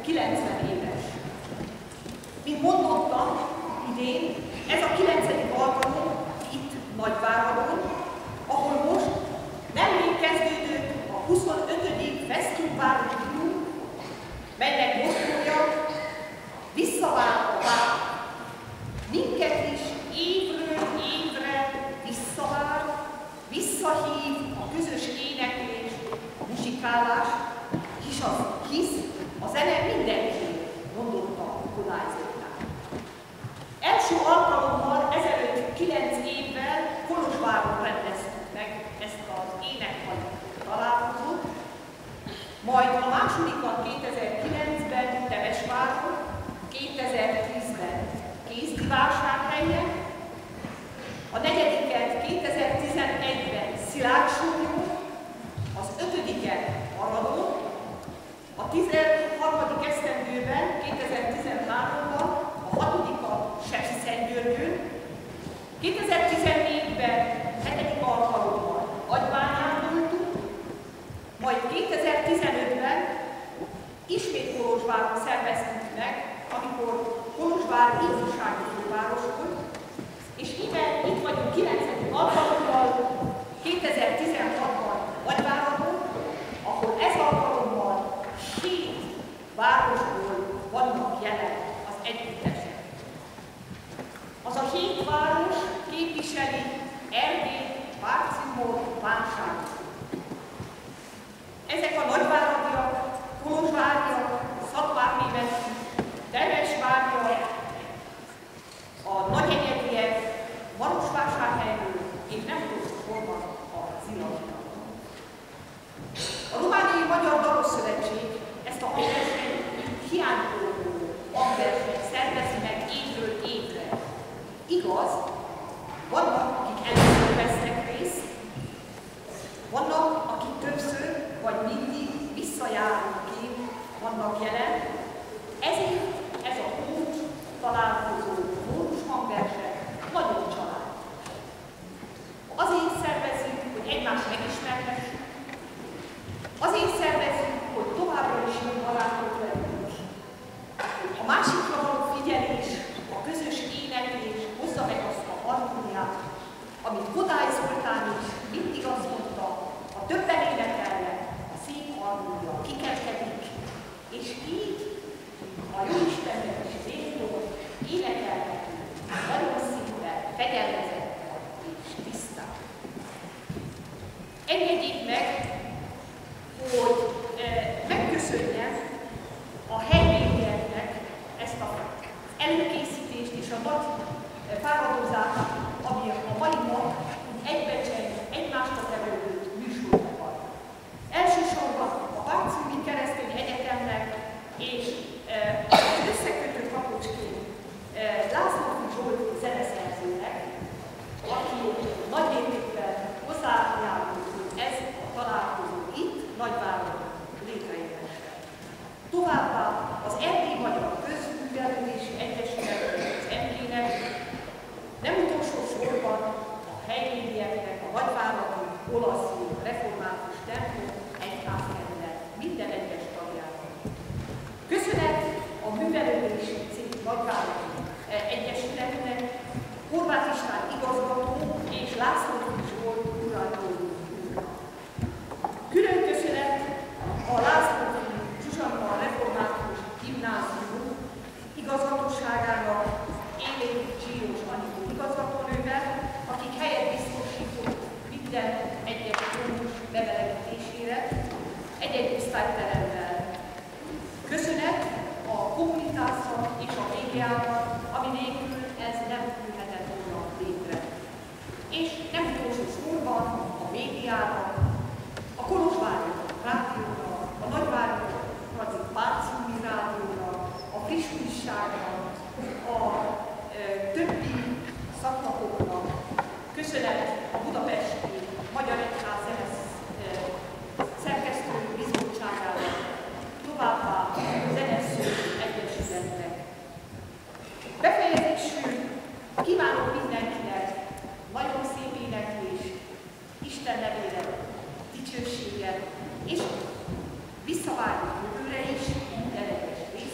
90 éves. Mint mondottam, idén ez a 9. alkalom itt Nagyváradon, ahol most nemrég kezdődött a 25. Fesztivál, melynek mottója visszavár a vár. Minket is évről évre visszavár, visszahív a közös éneklés, a muzsikálás, hisz a zene mindenki, mondotta Kodály Zoltán. Első alkalommal ezelőtt 9 évvel Kolozsváron rendeztük meg ezt az énekhari találkozót, majd a másodikat 2009-ben Temesváron, 2010-ben Kézdivásárhelyen, a negyediket 2011-ben Szilágysúlyon, az 5-diket Aradon, a 13. esztendőben 2013-ban a 6-dikat Sepsiszentgyörgyön, 2014-ben 7. alkalommal Nagybányán voltunk, majd 2015-ben ismét Kolozsváron szerveztünk meg, amikor Kolozsvár ifjúsági főváros volt, és itt vagyunk 9. alkalommal, 2016-ban Nagyváradon, ahol ez alkalommal 7 városból vannak jelen az együttesek. Az a 7 város képviseli Erdélyt, Várcimort, Bánságot. Ezek a nagyváradiak, kolozsváriak, szatmárnémeti, Temesvárjak, a nagyegyediek, Marosvásárhelyről és nem sorban a Zilagiak. A Romániai Magyar Darosszövetség ezt a hangversenyt hiánypótló hangversenyt szervezi meg évről évre. Igaz, vannak, akik először vesznek részt, vannak, akik többször vagy mindig visszajáróként vannak jelen, ezért ez a kócs találkozó kócs hangverseny nagyon család. Azért szervezünk, hogy egymást megismerhessük, azért szervezünk, hogy továbbra is jó barátok legyünk. A másikra való figyelés, a közös éneklés hozza meg azt a harmóniát, amit Kodály Zoltán is mindig azt mondta, a többen énekelnek, a szép harmónia kikerekedik, és így a Jóistennek is méltó énekelhetünk, nagyon szinte, fegyelmezetten és tisztán. Engedjék meg, hogy megköszönjem a helybélieknek ezt az előkészítést és a nagy fáradozást, ami a mai nap egybecseng egymásra tevődő műsorban van. Elsősorban a Várcimi Keresztény Egyetemnek és összekötő kapocsként László Zsolt zeneszerzőnek, aki nagy mértékben hozzájárult, hogy ez a találkozó itt Nagyváradon létrejöhessen. Továbbá az Erdély Magyar Közművelődési Egyesületnek, az MK-nek, nem utolsó sorban a helybélieknek, a nagyváradi olasz református templom egyházkerület minden egyes tagjának. Köszönet a Művelődési Cég Nagyváradi Egyesületnek, Horváth István igazgató és László Zsolt uralkodó úrnak. Külön köszönet a László Zsuzsanna Református Gimnázium igazgatóságának, Élén Zsíros Anikó igazgatónővel, akik helyet biztosított minden egyes krónus bevelegítésére, egy-egy osztályteremmel. Köszönet a kommunitásnak és a médiának, ami nélkül ez nem jöhetett volna létre. És nem utolsó sorban a médiának, a Kolozsvári Rádiónak, a Nagyvári Várcimi Rádiónak, a Friss Újságnak, a többi szakmapoknak, köszönet a Budapesti Magyar Egyház szerkesztői bizottságának, továbbá a Zeneszerzők Egyesületnek. Befejezésül kívánok mindenkinek nagyon szép éneklést, Isten nevére dicsőséget, és visszavárjuk jövőre is minden egyes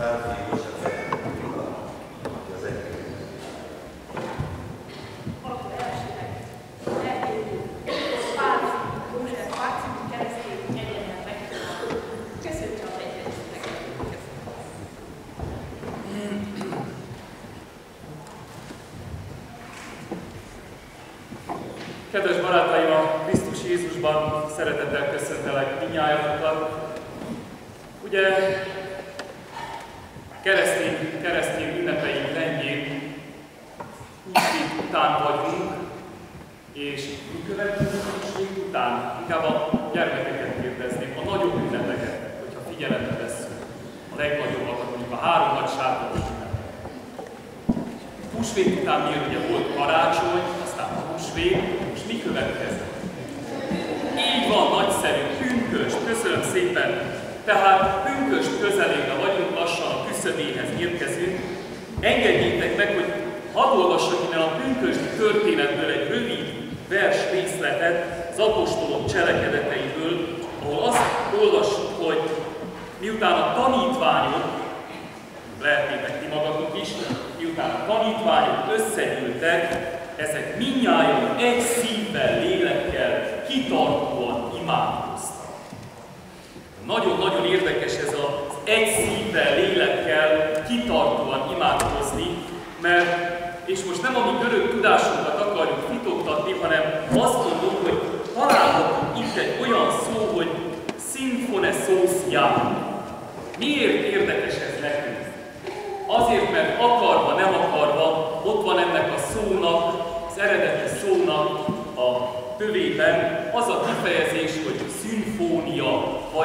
Kedves barátaim, a Krisztus Jézusban szeretettel köszöntelek mindnyájatokat. Ugye keresztény ünnepeink rendjén húsvét után vagyunk, és mi következő húsvét után? Inkább a gyermekeket kérdezném, a nagyobb ünnepeket, hogyha figyelembe vesszük, a legnagyobbakat, mondjuk a 3 nagy sátoros ünnepeket. Húsvét után miért ugye volt karácsony, aztán húsvét, és mi következett? Így van, nagyszerű, pünkösd, köszönöm szépen! Tehát pünkösd közelébe vagyunk, lassan a küszöbéhez érkezünk. Engedjétek meg, hogy hadd olvassak innen a pünkösdi történetből egy rövid vers részletet az apostolok cselekedeteiből, ahol azt olvassuk, hogy miután a tanítványok, lehetnétek ti magatok is, miután a tanítványok összegyűltek, ezek mindnyájan egy szívvel, lélekkel, kitartóan imádkoztak. Nagyon-nagyon érdekes ez az egy szívvel, lélekkel, kitartóan imádkozni, mert, és most nem a mi görög tudásunkat akarjuk fitoktatni, hanem azt mondom, hogy találhatunk itt egy olyan szó, hogy szimphonesószia. Miért érdekes ez nekünk? Azért, mert akarva, nem akarva, ott van ennek a szónak, az eredeti szónak a tövében az a kifejezés, hogy szimfónia, vagy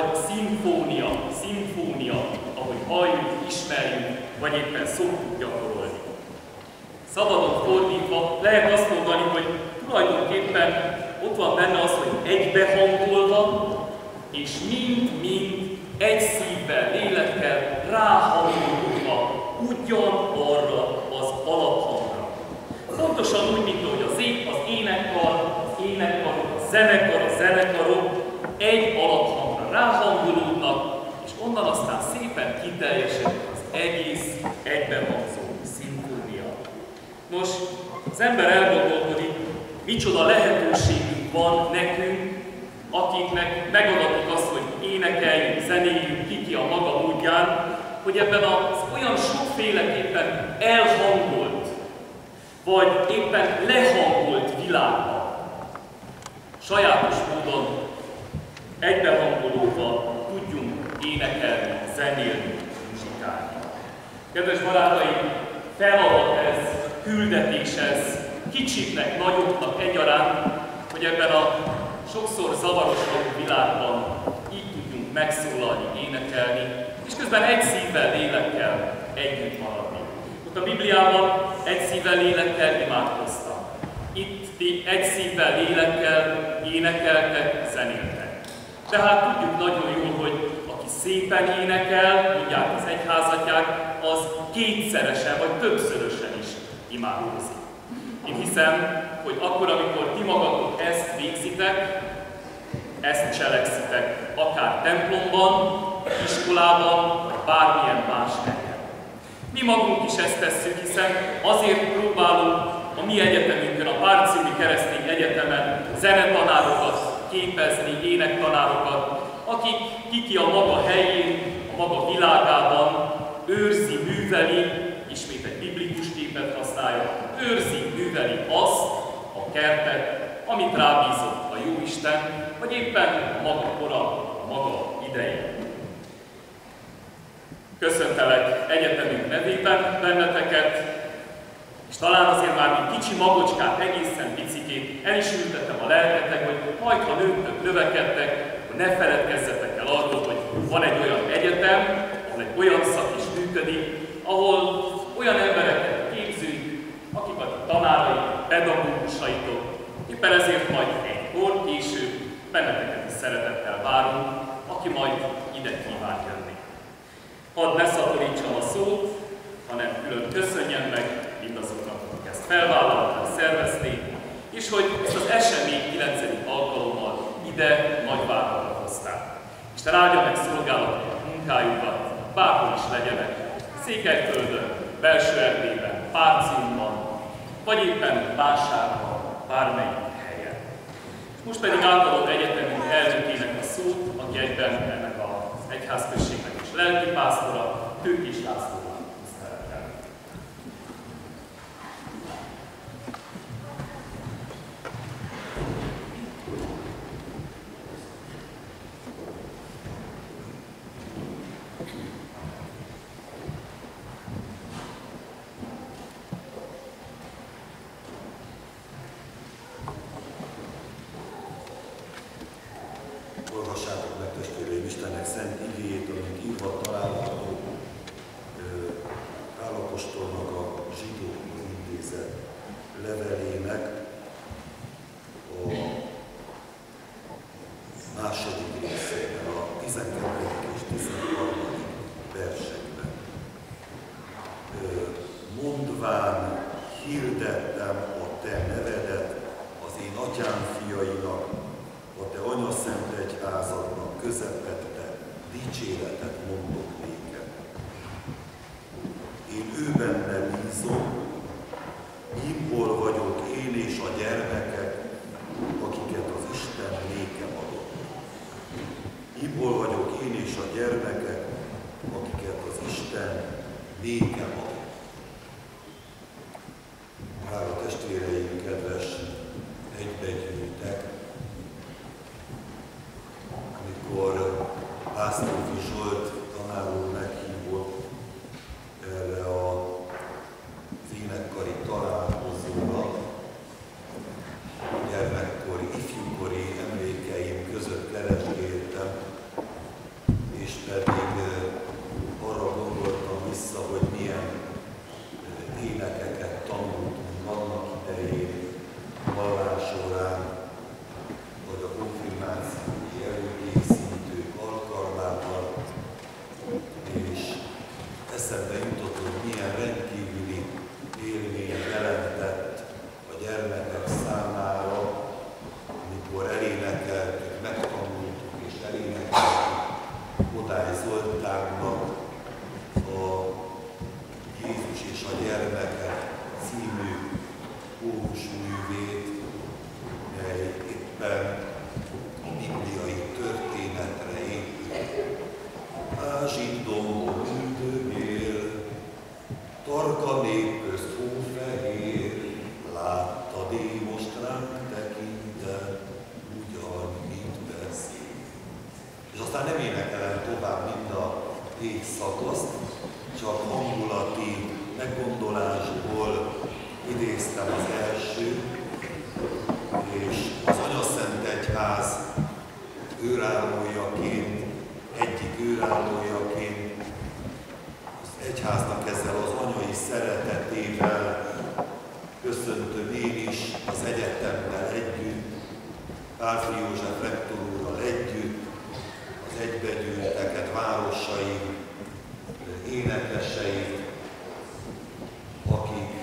szimfónia, ahogy halljuk, ismerjük, vagy éppen szoktuk gyakorolni. Szabadon fordítva lehet azt mondani, hogy tulajdonképpen ott van benne az, hogy egybehangolva, és mind-mind egy szívvel, lélekkel ráhangolva ugyanarra az alaphangra. Pontosan úgy, mint ahogy az énekkar, a zenekarok egy alaphangra ráhangolódnak, és onnan aztán szépen kiteljesedik az egész egybehangzó szimfónia. Nos, az ember elgondolkodik, micsoda lehetőségünk van nekünk, akiknek megadatik azt, hogy énekeljünk, zenéljünk, ki a maga módján, hogy ebben az olyan sokféleképpen elhangolt, vagy éppen lehangolt világban sajátos módon egybehangolódva tudjunk énekelni, zenélni, muzsikálni. Kedves barátaim, feladat ez, küldetés ez, kicsiknek, nagyoknak egyaránt, hogy ebben a sokszor zavaros világban így tudjunk megszólalni, énekelni, és közben egy szívvel, lélekkel együtt maradni. Ott a Bibliában egy szívvel, lélekkel imádkoztak. Itt ti egy szívvel, lélekkel énekeltek, zenéltek. Tehát tudjuk nagyon jól, hogy aki szépen énekel, mondják az egyházatják, az kétszeresen vagy többszörösen is imádkozik. Én hiszem, hogy akkor, amikor ti magatok ezt végzitek, ezt cselekszitek, akár templomban, iskolában, vagy bármilyen más helyen. Mi magunk is ezt tesszük, hiszen azért próbálunk a mi egyetemünkön, a Párcimi Keresztény Egyetemen zenetanárokat képezni, énektanárokat, akik kiki a maga helyén, a maga világában őrzi, műveli, ismét egy biblikus képet használja, őrzi, műveli azt a kertet, amit rábízott a Jóisten, vagy éppen a maga kora, a maga ideje. Köszöntelek egyetemünk nevében benneteket, és talán azért már mint kicsi magocskát, egészen picikét el is ültettem a lelketek, hogy majd ha nőttök, növekedtek, hogy ne feledkezzetek el arról, hogy van egy olyan egyetem, ahol egy olyan szak is működik, ahol olyan embereket képzünk, akik a tanárai, pedagógusaitok, éppen ezért majd egy kor később benneteket is szeretettel várunk, aki majd ide kíván jönni. Hadd ne szatorítsam a szót, hanem külön köszönjem meg mindazoknak, akik ezt felvállalták, szervezték, és hogy ezt az esemény 9. alkalommal ide Nagyváradra hozták. Isten áldja meg szolgálatot, munkájukat, bárhol is legyenek, Székelyföldön, Belső-Erdélyben, Párcimban, vagy éppen Vásárban, bármelyik helyen. Most pedig átadom egyetemünk elnökének a szót, aki egyben ennek az egyházközségnek is lelkipásztora, Tőkés László. Olvassátok meg, testvéreim, Istennek szent igéjét, amit írva található Pál apostolnak a zsidókhoz intézett levelének a második részében, a 12. és 13. versekben. Mondván hirdettem a te nevedet az én atyám fiainak, a te anyaszent egyházadnak közepette dicséretet mondok néked. Én ő benne bízom, imból vagyok én és a gyermekek, akiket az Isten nékem adott. Imból vagyok én és a gyermekek, akiket az Isten nékem adott. Drága testvéreim, kedves egybegyűltek, amikor Lászlófi Zsolt tanár úr meghívott erre az énekkari találkozóra, gyermekkori, ifjúkori emlékeim között keresgéltem, és pedig arra gondoltam vissza, hogy milyen énekeket tanultunk annak idején, vallás során, vagy a konfirmációi előkészítők alkalmával, és eszembe jutott, hogy milyen rendkívüli élmény jelentett a gyermekek számára, amikor elénekeltük, megtanultuk és elénekeltük Kodály Zoltánnak a Jézus és a gyermekek című kórusművét, mely éppen a bibliai történetre épül. Ázsit dombon üldögél, tarka nép közt hófehér, látta most ránk tekinte, ugyan mit beszél. És aztán nem énekelem tovább mind a 7 szakaszt, csak hangulati meggondolásból idéztem az első, és az Anyaszent Egyház őrállójaként, egyik őrállójaként az egyháznak ezzel az anyai szeretetével köszöntöm én is az egyetemmel együtt, Pálffy József rektor úrral együtt, az egybegyűlteket, városai, énekeseit, akik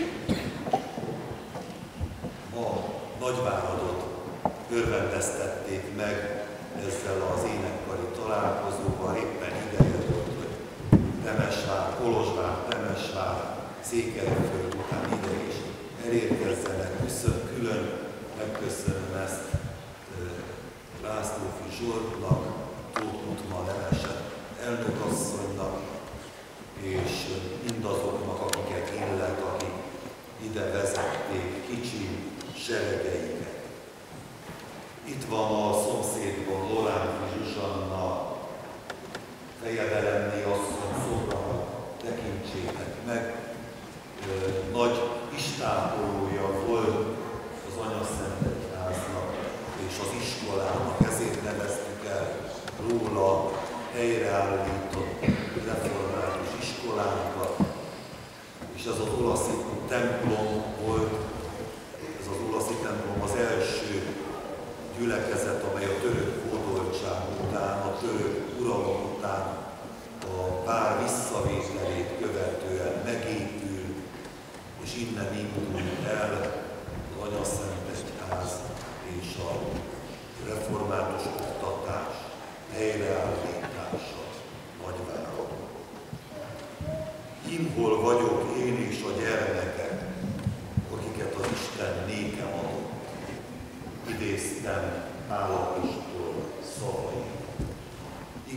ma Nagyváradot örvendeztették meg ezzel az énekkari találkozóval. Éppen ideje volt, hogy Temesvár, Kolozsvár, Temesvár, Székelyföld után ide is elérkezzenek. Külön megköszönöm ezt Lászlófi Zsoltnak, Tóth Utma Nemese elnökasszonynak, és mindazoknak, akiket illet, akik ide vezették kicsi seregeiket. Itt van a szomszédban Loránfi Zsuzsanna, fejedelemné asszony szobra, tekintsétek meg. Nagy istápolója volt az Anyaszent Egyháznak és az iskolának, ezért neveztük el róla helyreállított református iskolánkat, és ez az olaszi templom volt, ez az olaszi templom az első gyülekezet, amely a török hódoltság után, a török uralom után a vár visszavételét követően megépül, és innen indult el az Anyaszent Egyház és a református oktatás helyreállítása Nagyváradon.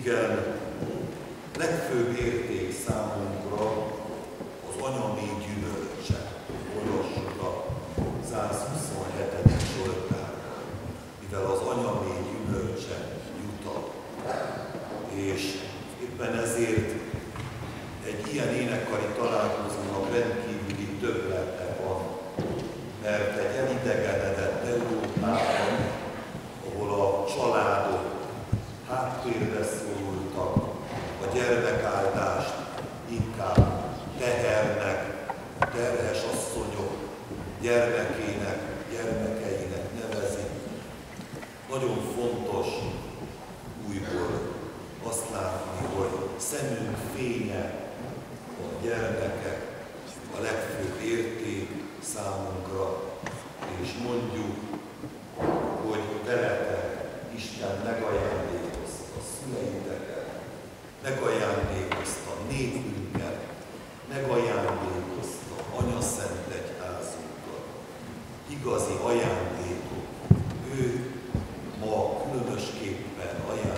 Igen, legfőbb érték számunkra az anyaméh gyümölcse. Olvassuk a 127. Zsoltárban, mivel az anyaméh gyümölcse jutott. És éppen ezért egy ilyen énekkari találkozónak rendkívüli többlete van, mert egy elidegenedett Európában, ahol a családok háttérbe szorultak, a gyermekáldást inkább tehernek, terhes asszonyok gyermekeinek nevezik. Nagyon fontos újból azt látni, hogy szemünk fénye a gyermekek a legfőbb érték számunkra, és mondjuk, hogy veletek Isten megajándékozta szüleiteket, megajándékozta népünket, megajándékozta Anyaszent Egyházunkat. Igazi ajándékok. Ő ma különösképpen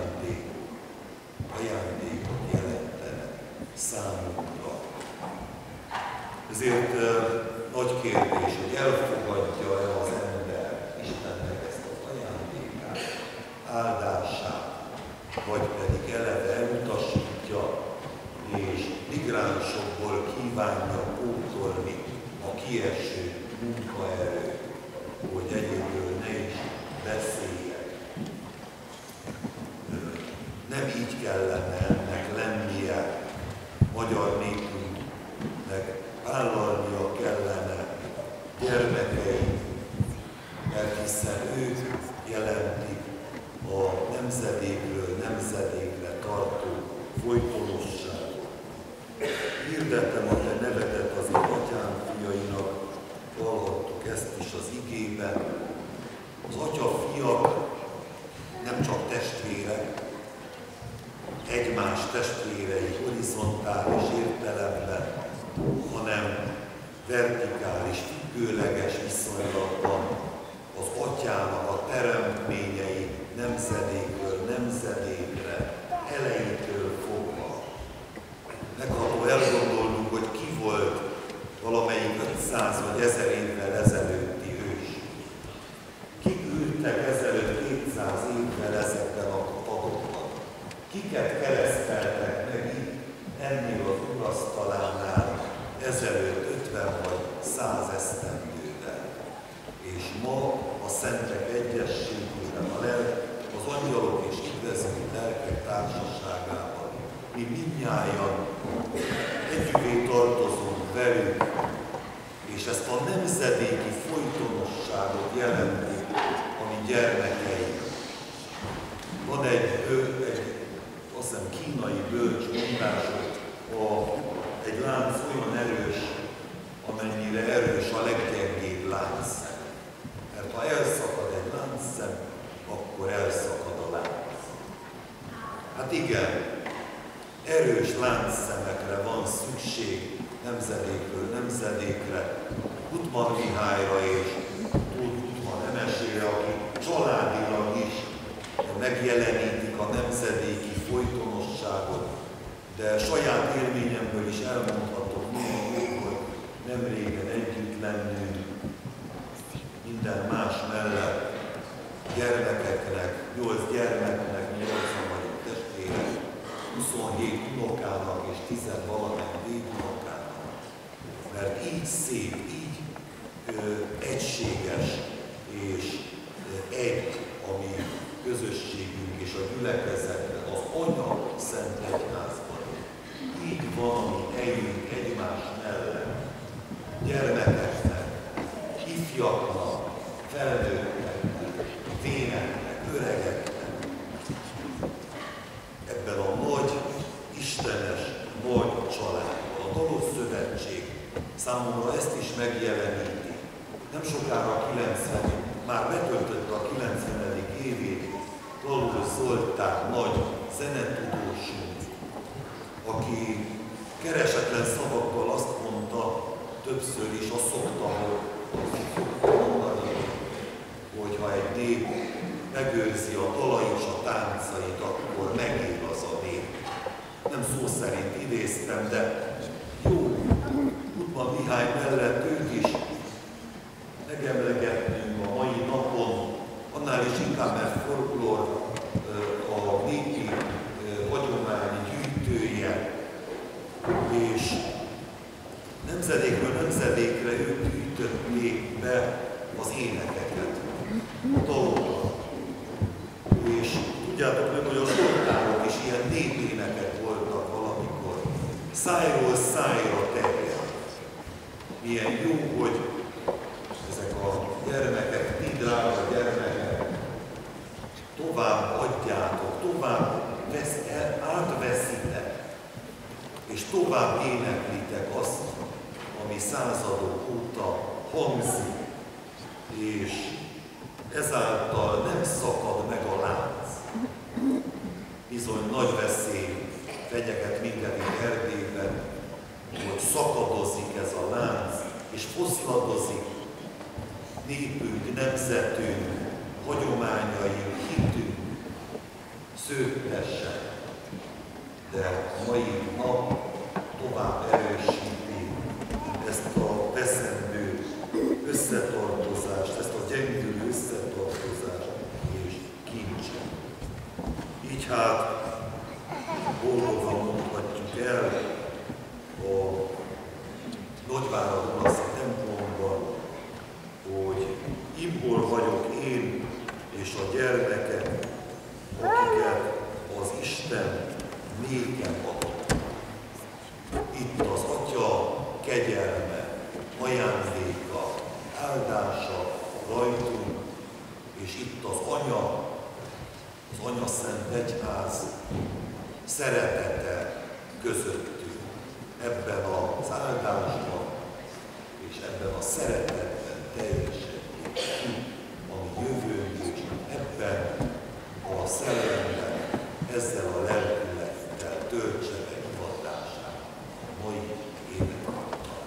ajándékot jelentenek számunkra. Ezért nagy kérdés, hogy elfogadja-e az ember Istennek ezt az ajándékát, áldását, vagy pedig eleve elutasítja, és migránsokból kívánja pótolni a kieső munkaerőt, hogy egyéből ne is beszéljek. Nem így kellene ennek lennie, magyar népünknek vállalnia kellene gyermekeink, mert hiszen ők jelentik a nemzedékről nemzedékre tartó folytonosságot. Hirdettem a te nevedet az én atyám fiainak, hallhattuk ezt is az igében. Az atya-fiak nem csak testvérek, egymás testvérei horizontális értelemben, hanem vertikális, függőleges viszonylatban az atyának a teremtményei nemzedékről nemzedékre, elejétől fogva. Megható elgondolnunk, hogy ki volt valamelyik 500 vagy 1000 évvel ezelőtti ős. Kik ültek ezelőtt 200 évvel ezekben a padokban? Kiket kereszteltek meg itt ennél az urasztalánál ezelőtt 50 vagy 100 esztendővel? És ma a szentek egyességében, az angyalok és üdvözlő lelkek társaságában mi mindnyájan együvé tartozunk velük, és ezt a nemzedéki folytonosságot jelenti a mi gyermekeink. Van egy azt hiszem kínai bölcs mondás, hogy egy lánc olyan erős, amennyire erős a leggyengébb láncszem. Mert ha elszakad egy láncszem, akkor elszakad a lánc. Hát igen, erős láncszemekre van szükség nemzedékről nemzedékre. Gutmann Mihályra és Tóth Gutmann Emesére, aki családilag is megjelenítik a nemzedéki folytonosságot, de saját élményemből is elmondhatom még, hogy nem régen együtt lennünk minden más mellett gyermekeknek, 8 gyermeknek, 80 vagyok testvérek, 27 unokának és 10 valahány dédunokának. Mert így szép, így egységes és egy a mi közösségünk és a gyülekezetben, az Anya Szent Egyházban. Így van a mi helyünk egymás mellett. Gyermekeknek, ifjaknak, felnőtteknek, véneknek, öregeknek. Ebben a nagy, istenes, nagy családban. A Dalok-szövetség számomra ezt is megjeleníti. Nem sokára már betöltötte a 90. évét Dalgos Zoltán nagy zenetudósunk, aki keresetlen szavakkal azt mondta, többször is azt szokta mondani, hogy ha egy nép megőrzi a dala és a táncait, akkor megél az az a nép. Nem szó szerint idéztem, de jó, Gutmann Mihály mellett őt is megemlegetnünk a mai napon, annál is inkább, mert folklór a népi hagyomány gyűjtője, és nemzedékről nemzedékre ők gyűjtötték be az énekeket, dalokat. És tudjátok meg, hogy a sortárok is ilyen népénekek voltak valamikor. Szájról szájra terjed. Milyen jó, hogy ezek a gyermekek, ti drága gyermekek, tovább adjátok, tovább átveszitek, és tovább éneklitek azt, ami századok óta hangzik, és ezáltal nem szakad meg a lánc. Bizony nagy veszély fenyeget minket itt Erdélyben, hogy szakadozik ez a lánc, és foszladozik népünk, nemzetünk, hagyományaink, hitünk szőttesen. De a mai nap tovább erősíti ezt a veszendő összetartozást, ezt a gyengülő összetartozást és kincset. Így hát boldogan mondhatjuk el a Nagyvárad Olaszi templomban, hogy imból vagyok én és a gyermekek, akiket az Isten nékem adott. Itt az Atya kegyelme, ajándéka, áldása rajtunk, és itt az Anya Szent Egyház szeretete közöttünk. Ebben az áldásban és ebben a szeretetben teljesedjék ki a mi jövőnk, és ebben a szellemben, ezzel a lelkülettel töltse meg hivatását a mai életünkben.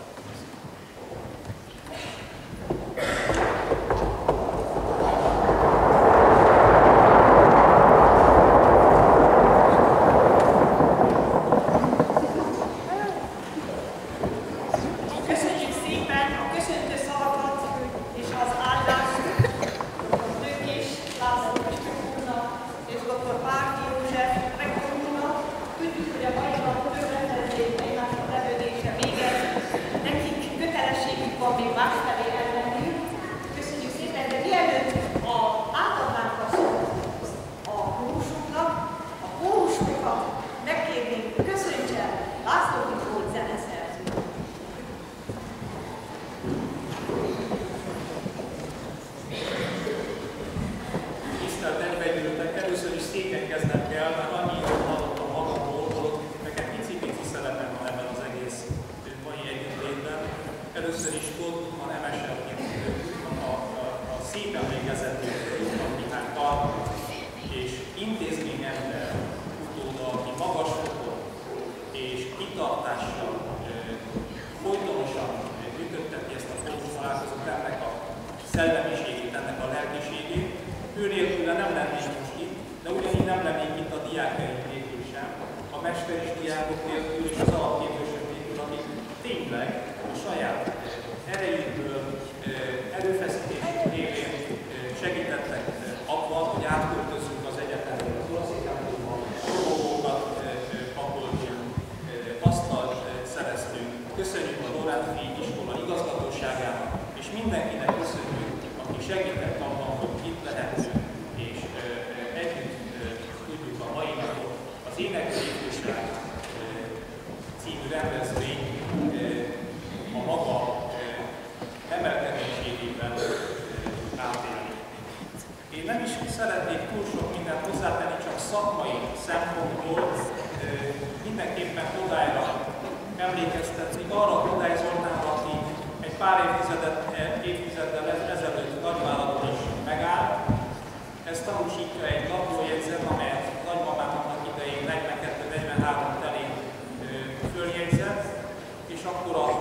szellemiségét, ennek a lelkiségét. Ő nélküle nem lennénk most itt, de ugyanígy nem lennénk itt a diákjaink nélkül sem, a mester és diákok nélkül és az alapképzősök nélkül, akik tényleg a saját erejükből, erőfeszítésük révén segítettek abban, hogy átköltözzünk az egyetemre, az olaszikántumban, robogókat pakoltunk, asztalt szereztünk. Köszönjük a Loránd-Fi iskola igazgatóságának, és mindenkinek köszönjük, aki segített abban, hogy itt lehetünk, és együtt tudjuk a mai napot az Éneklő Ifjúság című rendezvény a maga emelkedésében átélni. Én nem is szeretnék túl sok mindent hozzátenni, csak szakmai szempontból mindenképpen Kodályra emlékeztetni, arra a Kodály Zoltánra, aki egy pár évtizeddel ezelőtt Nagyváradon is megállt. Ez tanúsítja egy naplójegyzet, amelyet nagymamám annak idején 42-43 telén följegyzett, és akkor a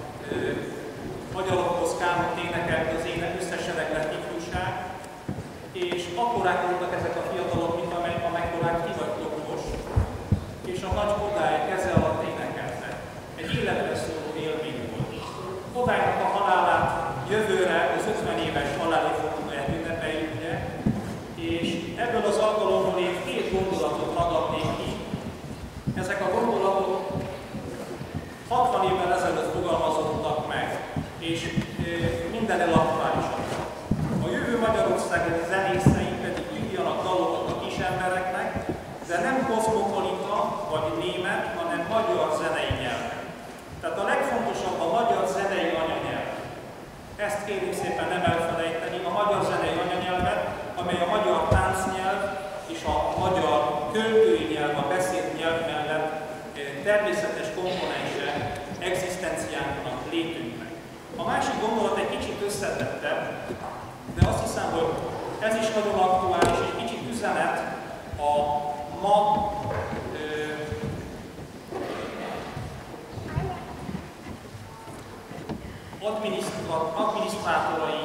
magyarokhoz kánont énekelt az összesereglet ifjúság, és akkorák voltak ezek a fiatalok, mint amekkorák ti vagytok most, és a nagy Kodály keze alatt énekelte. Egy életre szóló élmény volt. Kodálynak a halálát jövőre az 50 éves halálévfordulóját ünnepeljük, és ebből az alkalomból én 2 gondolatot ragadnék ki. Ezek a gondolatok 60 évvel ezelőtt fogalmazódtak meg, és mindenel aktuálisak. A jövő Magyarországi zenészei pedig írjanak dalokat a kis embereknek, de nem kozmopolita vagy német, hanem magyar zenei nyelven. Tehát a legfontosabb a magyar zenei anyanyelv. Ezt kérjük szépen nem elfelejteni, a magyar zenei anyanyelvet, amely a magyar táncnyelv és a magyar költői nyelv, a beszélt nyelv mellett természetes komponense egzisztenciánknak, létünknek. A másik gondolat egy kicsit összetettebb, de azt hiszem, hogy ez is nagyon aktuális, egy kicsit üzenet a ma adminisztrátorai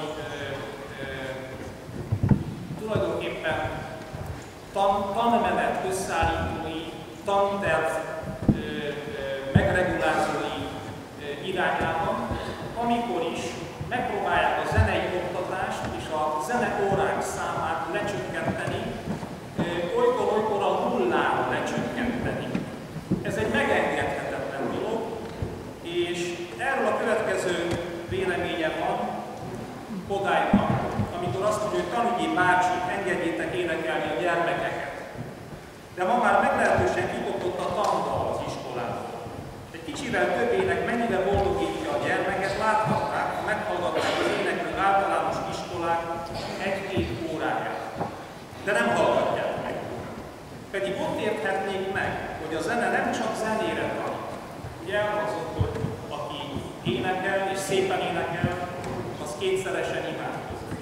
tulajdonképpen tanmenet összeállítói, tanterv megregulázói irányában, amikor is megpróbálják a zenei oktatást és a zeneórák számát lecsökkenteni, olykor a nullára lecsökkenteni. Ez egy megengedhetetlen dolog, és erről a következő véleménye van Kodálynak, amikor azt mondja, hogy tanügyi bácsik, engedjétek énekelni a gyermekeket. De ma már meglehetősen kikopott a tandal az iskolában. Egy kicsivel több ének mennyire boldogítja a gyermeket, láthatták, ha meghallgatták az éneklő általános iskolák 1-2 óráját. De nem hallgatják meg. Pedig ott érthetnék meg, hogy a zene nem csak zenére tanít. Ugye elhangzott, hogy aki énekel és szépen énekel, az kétszeresen imádkozik.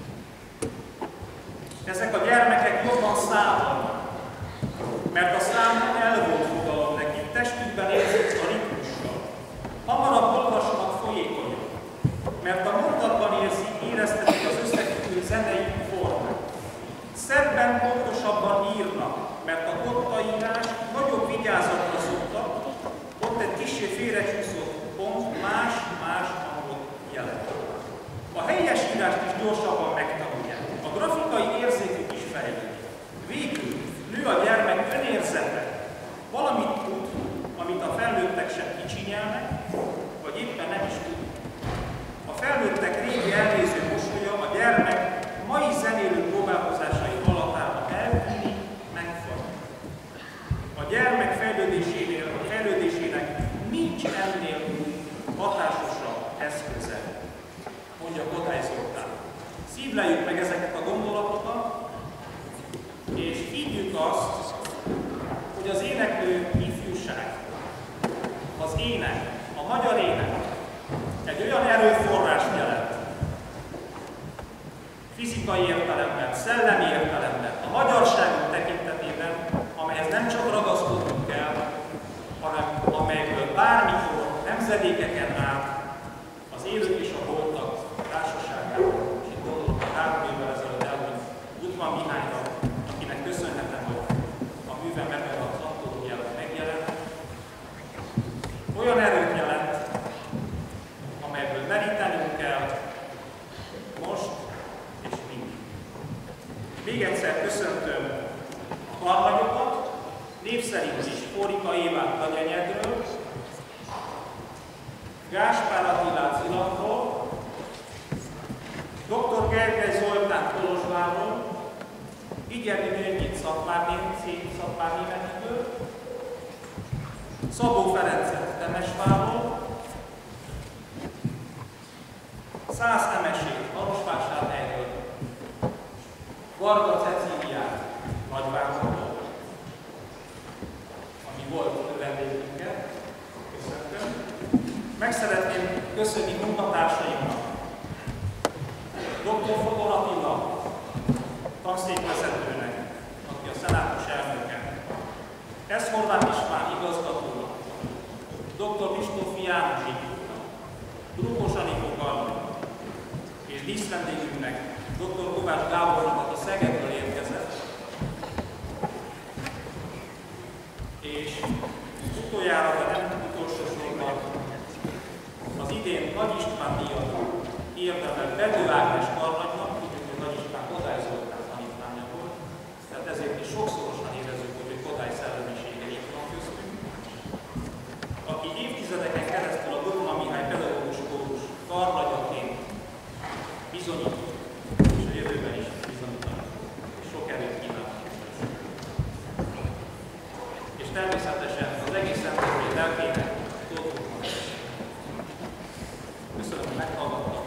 Ezek a gyermekek jobban számolnak, mert a szám el volt fogalom nekik, testükben érzik a ritmussal. Hamarabb olvasnak folyékonyan, mert a mondatban éreztetik az összefüggő zenei formát. Szebben, pontosabban írnak, mert a kottaírás nagyobb vigyázatra szoktak, ott egy kissé félrecsúszott pont más hangot jelent. A helyes írást is gyorsabban megtanulják. A grafikai érzékük is fejlődik. Végül nő a gyermek önérzete. Valamit tud, amit a felnőttek sem kicsinyelnek, vagy éppen nem is tud. A felnőttek régi elnéző mosolya a gyermek mai zenélő próbálkozásai haladtában eltűnik, megfordul. A gyermek fejlődésének nincs ennél hatásosabb eszköze, mondja Kodály Zoltán. Szívleljük meg ezeket a gondolatokat, és higgyük azt, hogy az éneklő ifjúság, az ének, a magyar ének egy olyan erőforrást jelent, fizikai értelemben, szellemi értelemben, a magyarságunk tekintetében, amelyhez nem csak ragaszkodnunk kell, hanem amelyből bármikor nemzedékeken át az élők és a holtak társaságában, és itt gondolok a 3 évvel ezelőtt elmúlt Gutmann Mihályra, akinek köszönhetem, hogy a művem ebben az antológiában megjelent, olyan erőt jelent, amelyből merítenünk kell most és mindig. Még egyszer köszöntöm a karnagyokat, név szerint is Fórika Évát Nagyenyedről, Gáspár Attilát Zilatról, Dr. Gergely Zoltán Kolozsvárról, Igyeri Gyöngyit Szatmárnémetiből, Szabó Ferencet Temesvárról, Szász Nemesét Marosvásárhelyről, Varga Cecíliát Nagyvárosról, ami volt vendégünket, köszöntöm. Meg szeretném köszönni munkatársaimnak, Dr. Fodor Attila, tanszékvezetőnek, aki a szenátus elnöke, S. Horváth István igazgatónak, Dr. Pistófi János Zsigmondnak, Drúkos Anikó Karnak és díszvendégünknek, Dr. Kovács Gábornak, aki Szegedről érkezett, És utoljára, de nem utolsó sorban, az idén Nagy István díjat érdemel Bedő Ágnes karnagynak, tudjuk, hogy Nagy István Kodály Zoltán tanítványa volt, tehát ezért is sokszorosan érezzük, hogy Kodály szellemisége itt van köztünk, aki évtizedeken keresztül a Bothma Mihály Pedagógus Kórus karnagyaként bizonyított, és a jövőben is bizonyítanak, és sok erőt kívánok. És természetesen az egész Szentendrei lelkének Tóth. Köszönöm, hogy meghallgattak.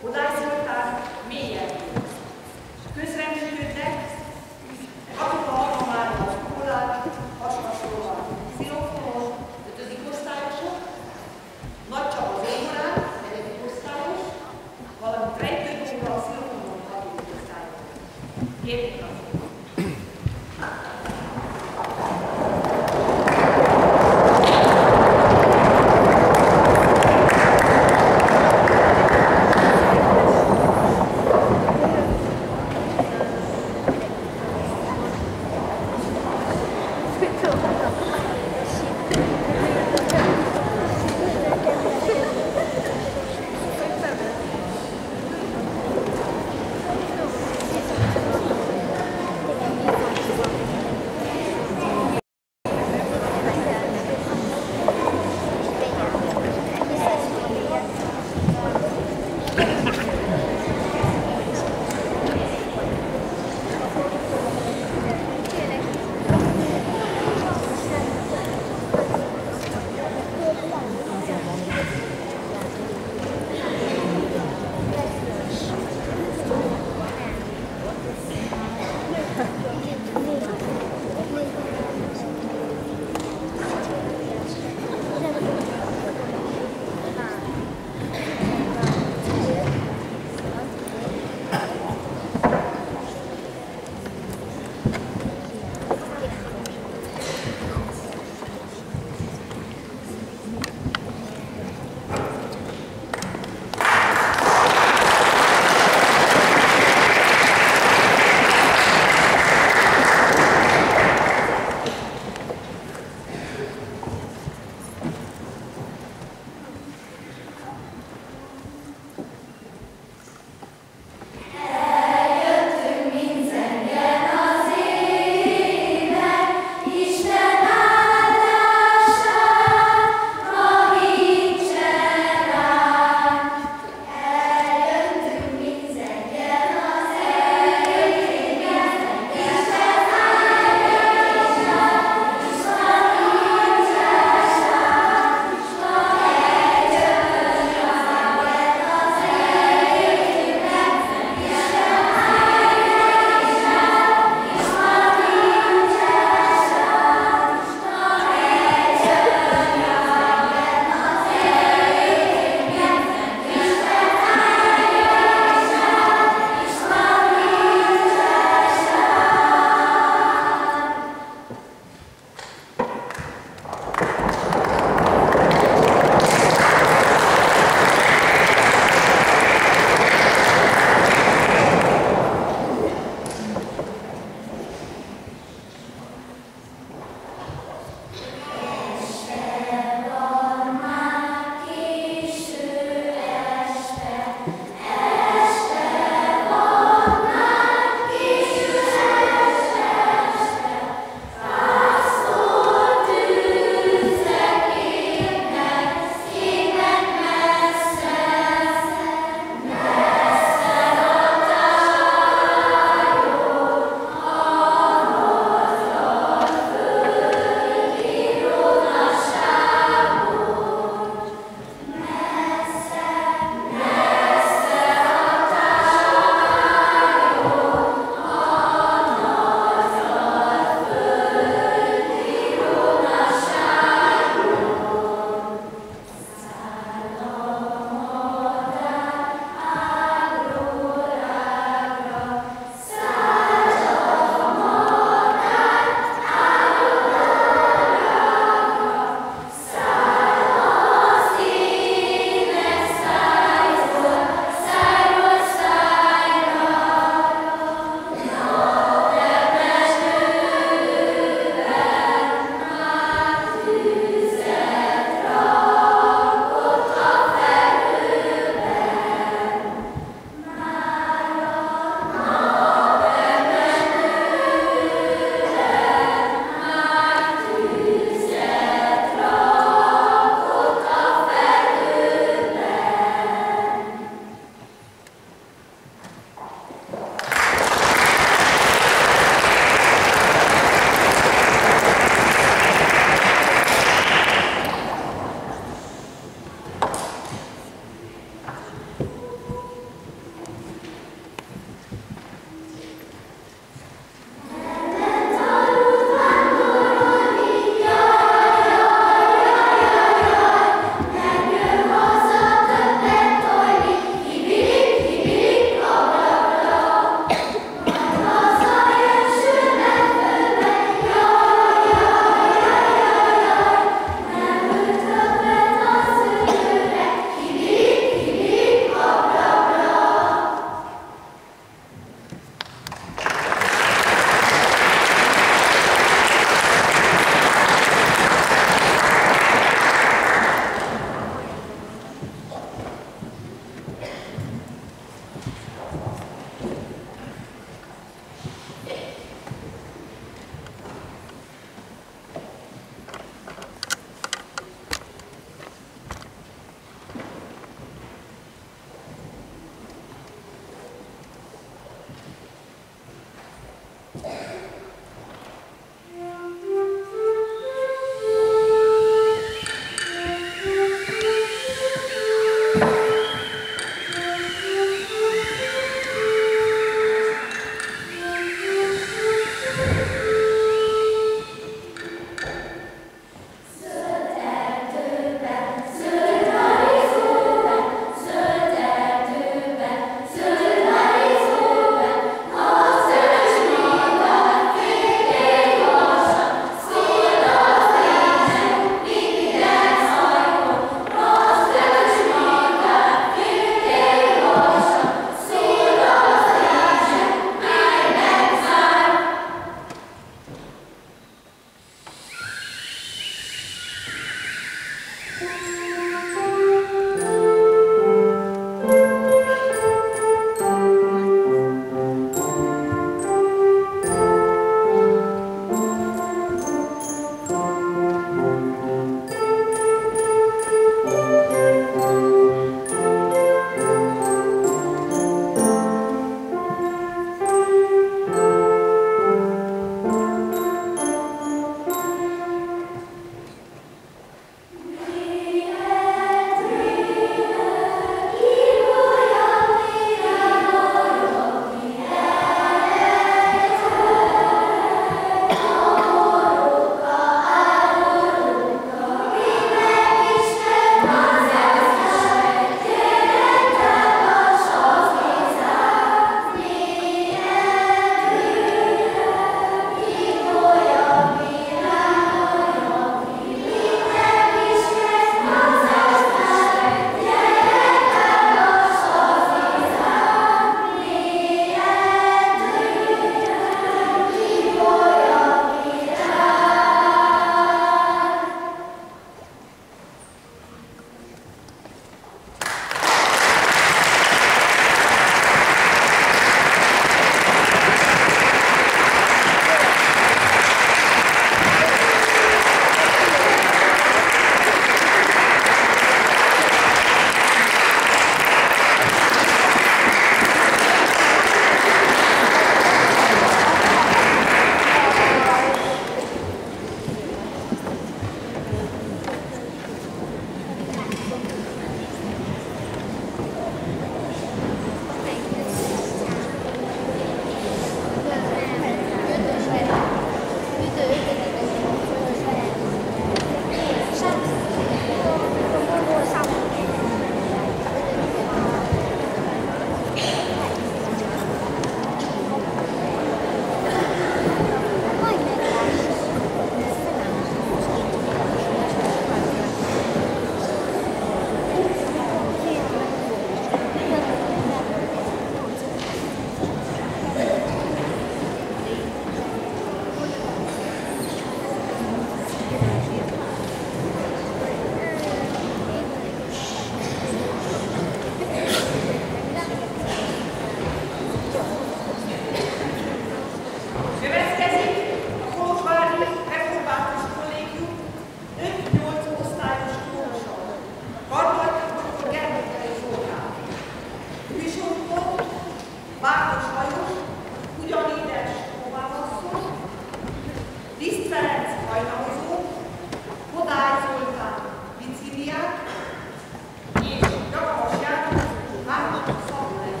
Liszt Ferenc hajnalozó, Kodály Zoltán bicikliák, és Jakabos János három szablegyek.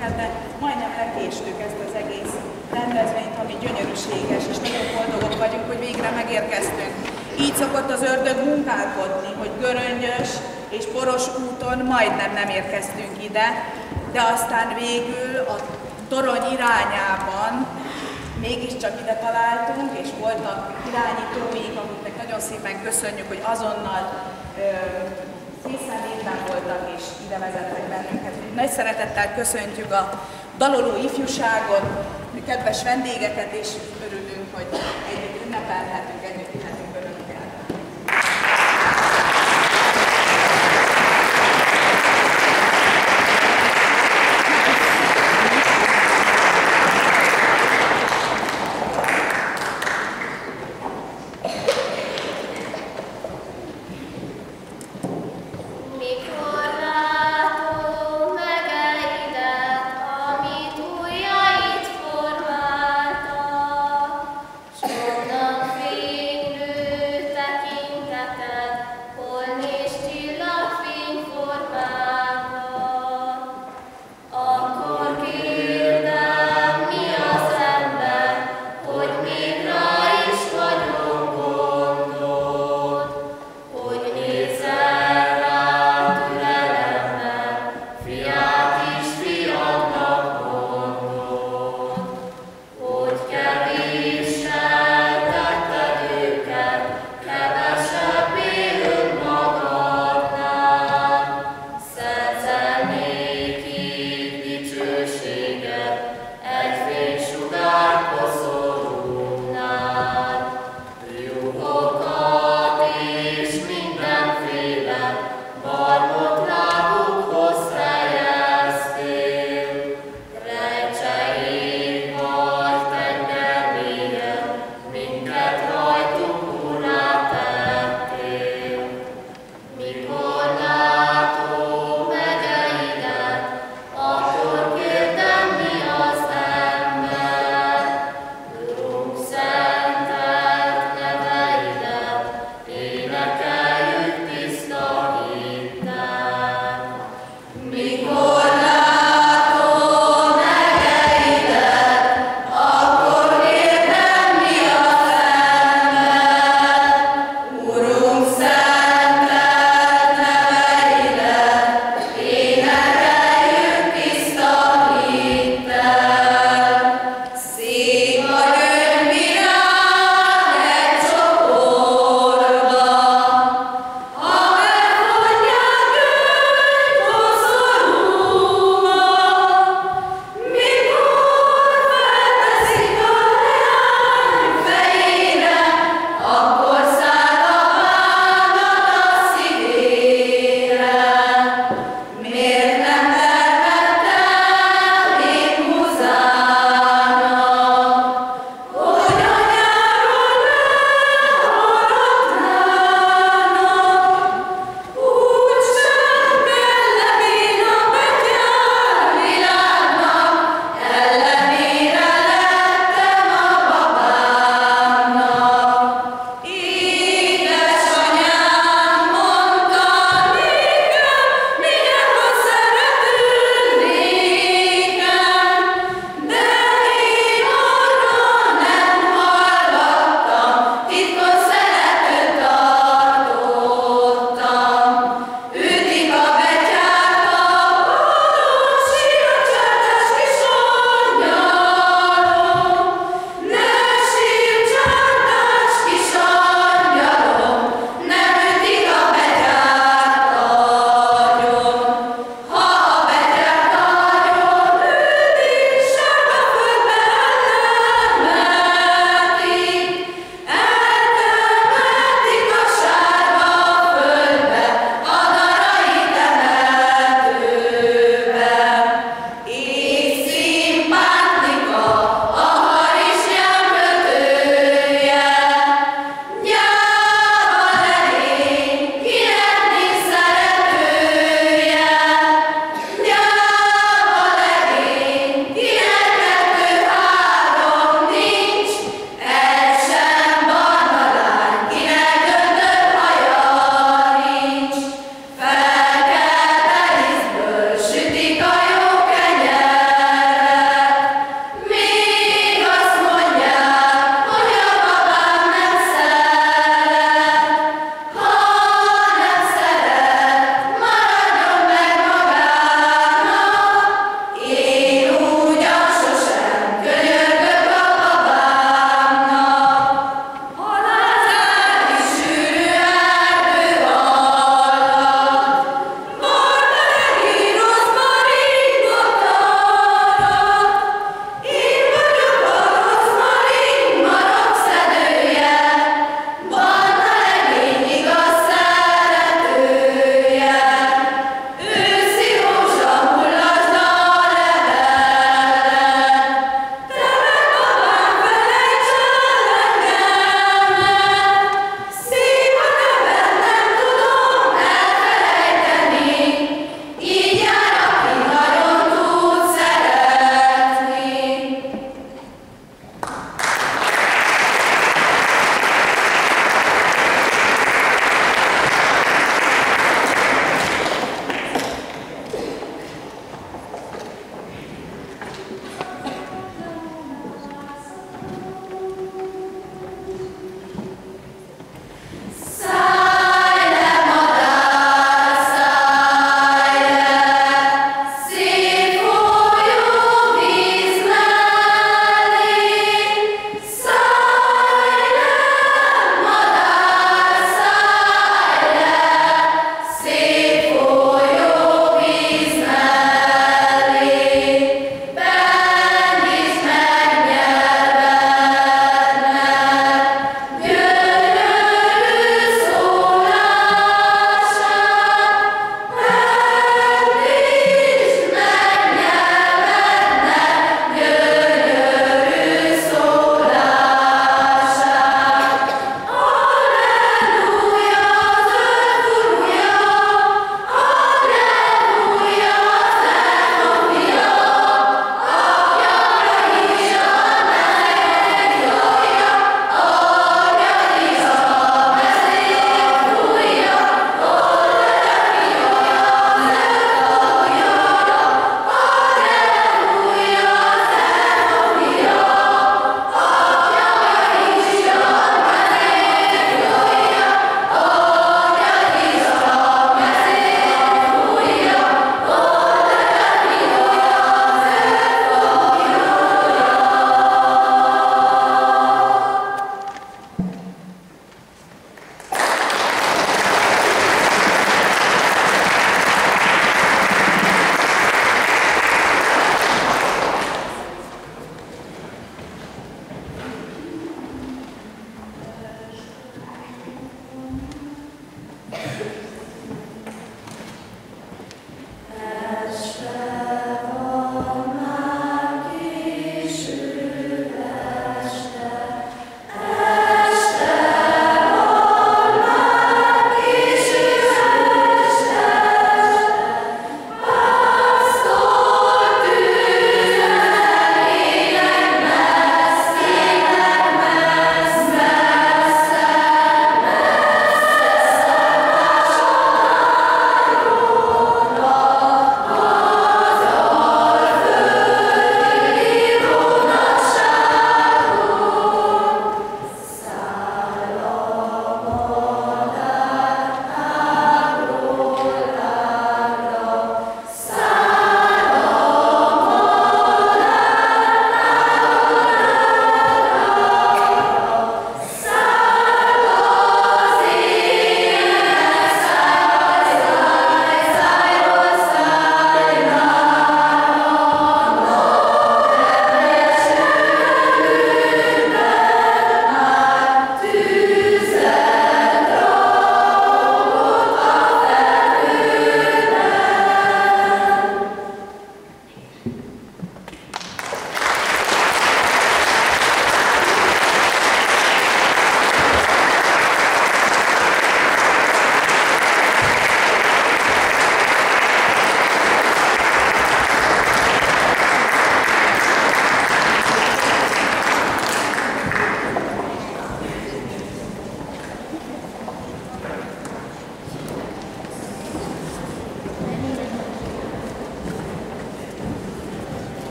bennünket, de majdnem lekéstük ezt az egész rendezvényt, ami gyönyörűséges, és nagyon boldogok vagyunk, hogy végre megérkeztünk. Így szokott az ördög munkálkodni, hogy göröngyös és poros úton majdnem nem érkeztünk ide, de aztán végül a torony irányában mégiscsak ide találtunk, és voltak irányítóink, akiknek nagyon szépen köszönjük, hogy azonnal készenlétben voltak, és ide vezettek bennünket. Nagy szeretettel köszöntjük a daloló ifjúságot, kedves vendégeket, és örülünk, hogy együtt ünnepelhetünk, együtt lehetünk önökkel. Sokan fénylő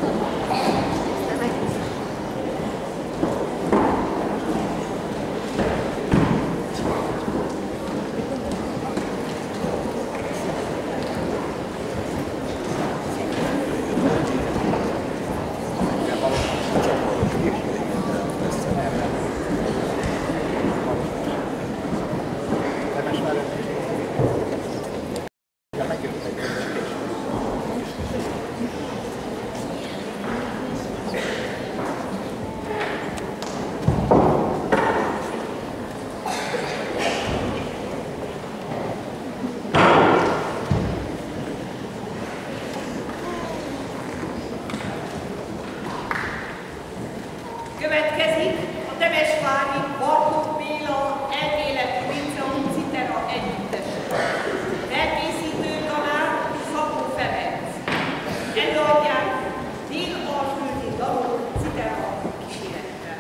Következik a Temesvári Bartók Béla elméletű Liceum Citera együttes. Felkészítő tanár Szabó Ferenc. Előadják dél-alföldi dalok Citera kísérettel.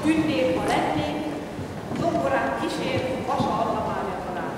tündér, ha lennék, zongorán kísér, Vasa Anna Mária talán.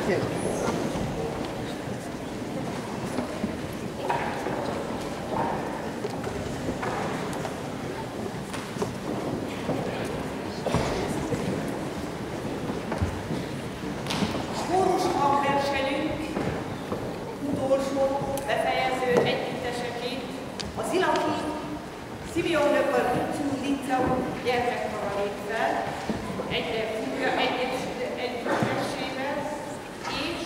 Kórus hangversenyünk utolsó befejező együtteseként a Zilahi Simeon Lökör Liceum gyermekkara lép fel, együttessével, és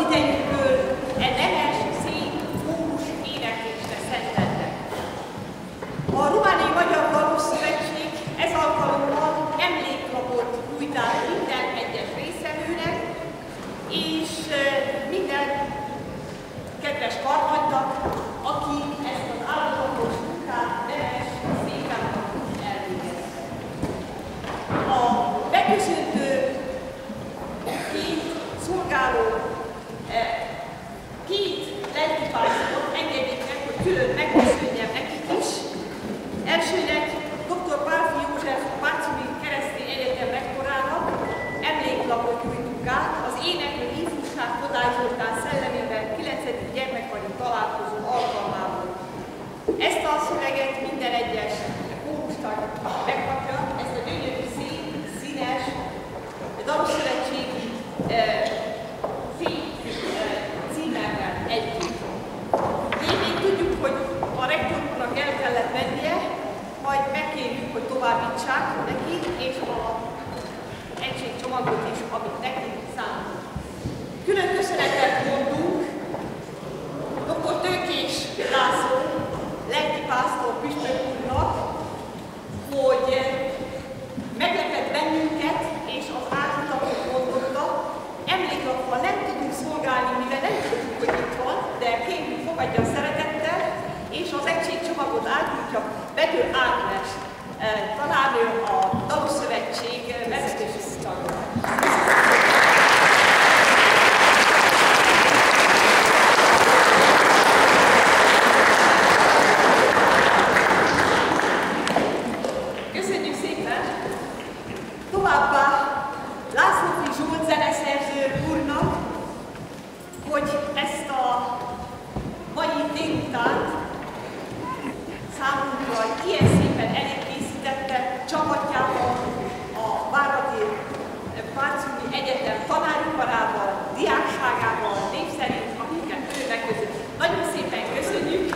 idejükből e nemes, szép, kórus éneklésre szenteltek. A Romániai Magyar Dalszövetség ez alkalommal emléklapot nyújt át minden egyes résztvevőnek, és minden kedves karhagynak, aki ezt az állatos munkát nemes, szépen elvégezte. A beköszöntő két szolgáló, két lelkipásztor engedjék meg, hogy külön megköszönjem nekik is. Elsőnek dr. Pálfi József Párzsumi Keresztény Egyetem rektorának emléklapot nyújtunk át az éneklő ifjúság Kodály Zoltán szellemében 9. gyermekkori találkozó alkalmából. Ezt a szöveget minden egyes kórustag megkapja, ezt a gyönyörű, szép, színes, dalszövetségi címmel együtt. Még tudjuk, hogy a rektornak el kellett mennie, majd megkérjük, hogy továbbítsák neki, és az egységcsomagot is, amit neki számít. Külön köszönetet mondunk dr. Tőkés László, lelkipásztor püspök úrnak, hogy meglepett bennünket, és az áldozatokon mondotta, emléklappal nem tudunk szolgálni, mivel nem tudjuk, hogy itt van, de kérjük, fogadja szeretettel, és az egységcsomagot átnyújtja Bedő Ágnes, tanárnő a Dalszövetség vezetési tagja. Köszönjük szépen! Továbbá Lászlófi Zsolt zeneszerző úrnak, hogy ezt a mai délutánt számunkra ilyen szépen előkészítette csapatjával, a Váradi Párzsumi Egyetem tanáriparával, diákságával, név szerint, akiket ő megközött. Nagyon szépen köszönjük!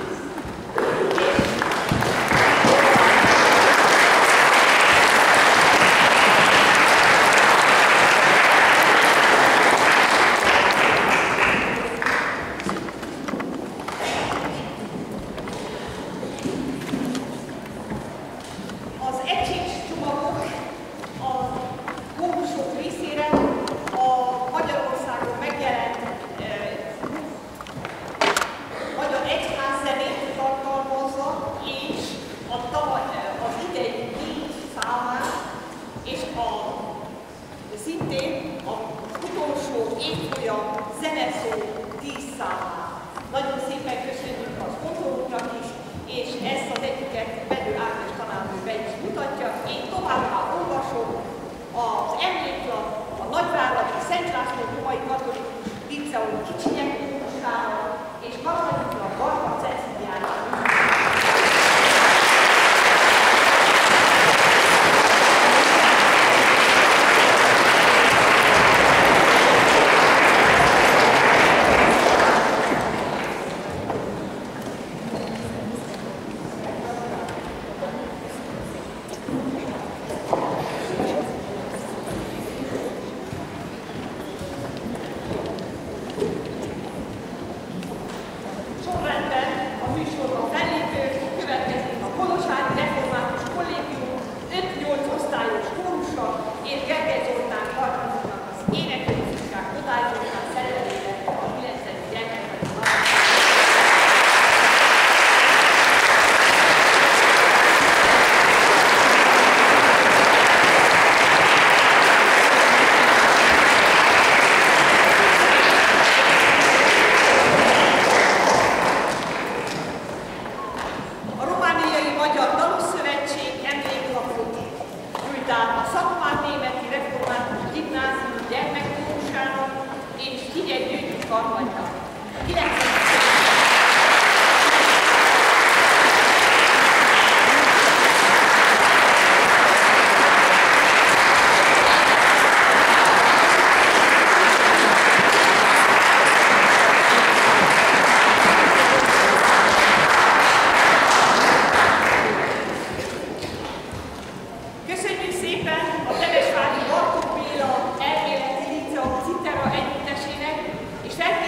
és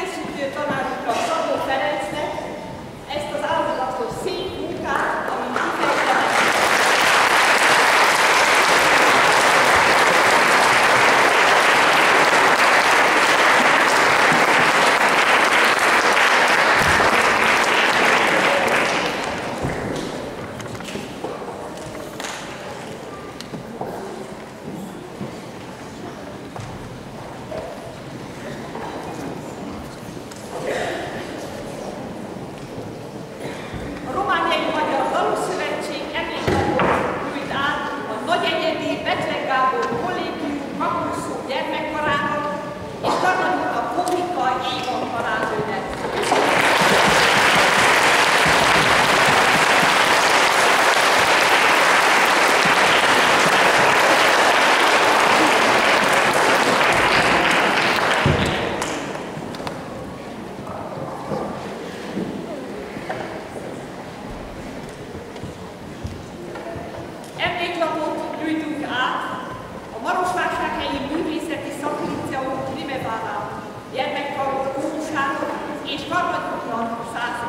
és harmadikban 100